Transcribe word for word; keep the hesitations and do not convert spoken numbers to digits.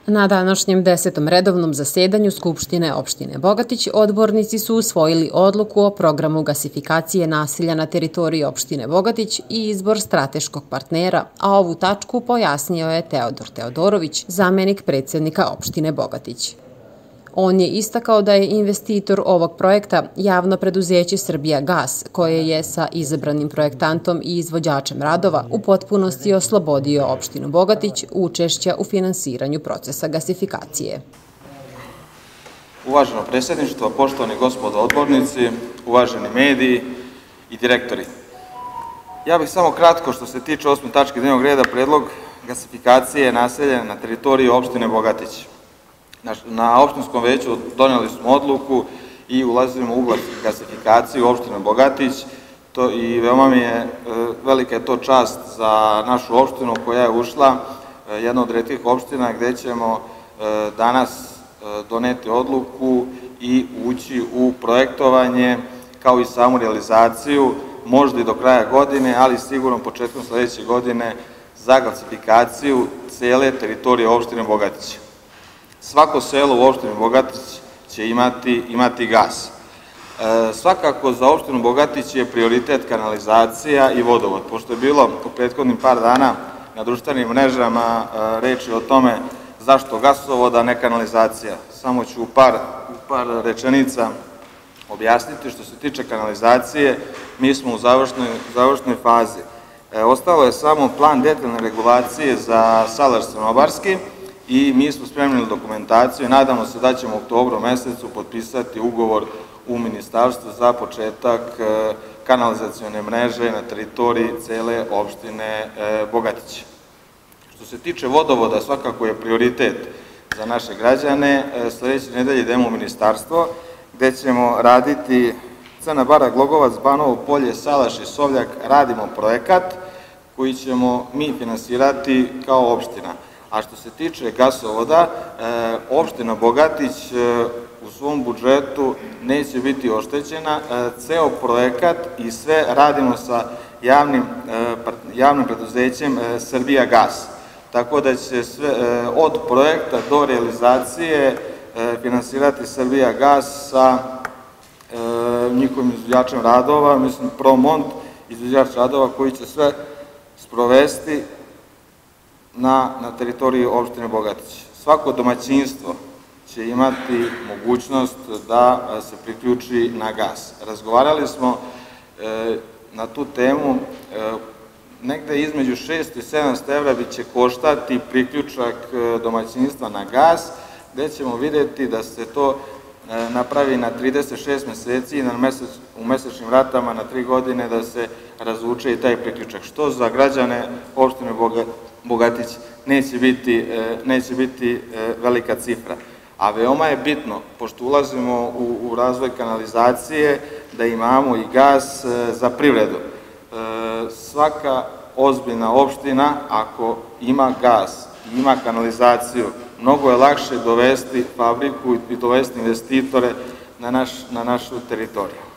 Na današnjem desetom redovnom zasedanju Skupštine opštine Bogatić odbornici su usvojili odluku o programu gasifikacije naselja na teritoriji opštine Bogatić i izbor strateškog partnera, a ovu tačku pojasnio je Teodor Teodorović, zamenik predsjednika opštine Bogatić. On je istakao da je investitor ovog projekta javno preduzeće Srbijagas, koje je sa izabranim projektantom i izvođačem radova u potpunosti oslobodio opštinu Bogatić učešća u finansiranju procesa gasifikacije. Uvaženo predsjedništvo, poštovani gospodo odbornici, uvaženi mediji i direktori. Ja bih samo kratko, što se tiče osme tačke dnevnog reda, predlog gasifikacije naselja na teritoriji opštine Bogatić. Na opštinskom veću doneli smo odluku i ulazimo u gasifikaciju opštine Bogatić i veoma mi je velika je to čast za našu opštinu koja je ušla, jedna od retkih opština gde ćemo danas doneti odluku i ući u projektovanje kao i samu realizaciju, možda i do kraja godine, ali sigurno početkom sledeće godine za gasifikaciju cele teritorije opštine Bogatić. Svako selo u opštini Bogatić će imati, imati gas. E, svakako za opštinu Bogatić je prioritet kanalizacija i vodovod. Pošto je bilo u prethodnim par dana na društvenim mrežama e, reči o tome zašto gasovod, a ne kanalizacija. Samo ću u par, u par rečenica objasniti. Što se tiče kanalizacije, mi smo u završnoj, završnoj fazi. E, ostalo je samo plan detaljne regulacije za Salar Crnobarski, i mi smo spremili dokumentaciju i nadamo se da ćemo u oktobru mesecu potpisati ugovor u ministarstvu za početak kanalizacione mreže na teritoriji cele opštine Bogatić. Što se tiče vodovoda, svakako je prioritet za naše građane. Sledeće nedelje idemo u ministarstvo gde ćemo raditi Crna Bara, Glogovac, Banovo Polje, Salaš i Sovljak. Radimo projekat koji ćemo mi finansirati kao opština. A što se tiče gasovoda, opština Bogatić u svom budžetu neće biti oštećena. Ceo projekat i sve radimo sa javnim, javnim preduzećem Srbijagas. Tako da će sve od projekta do realizacije finansirati Srbijagas sa njihovim izvođačem radova, mislim Promont, izvođač radova koji će sve sprovesti na, na teritoriji opštine Bogatić. Svako domaćinstvo će imati mogućnost da se priključi na gas. Razgovarali smo e, na tu temu, e, negde između šesto i sedamsto evra bi će koštati priključak domaćinstva na gas, gde ćemo videti da se to e, napravi na trideset šest meseci i na mesec, u mesečnim ratama na tri godine da se razvuče i taj priključak, što za građane opštine Bogatić neće biti, neće biti velika cifra. A veoma je bitno, pošto ulazimo u, u razvoj kanalizacije, da imamo i gas za privredu. Svaka ozbiljna opština, ako ima gas i ima kanalizaciju, mnogo je lakše dovesti fabriku i dovesti investitore na, naš, na našu teritoriju.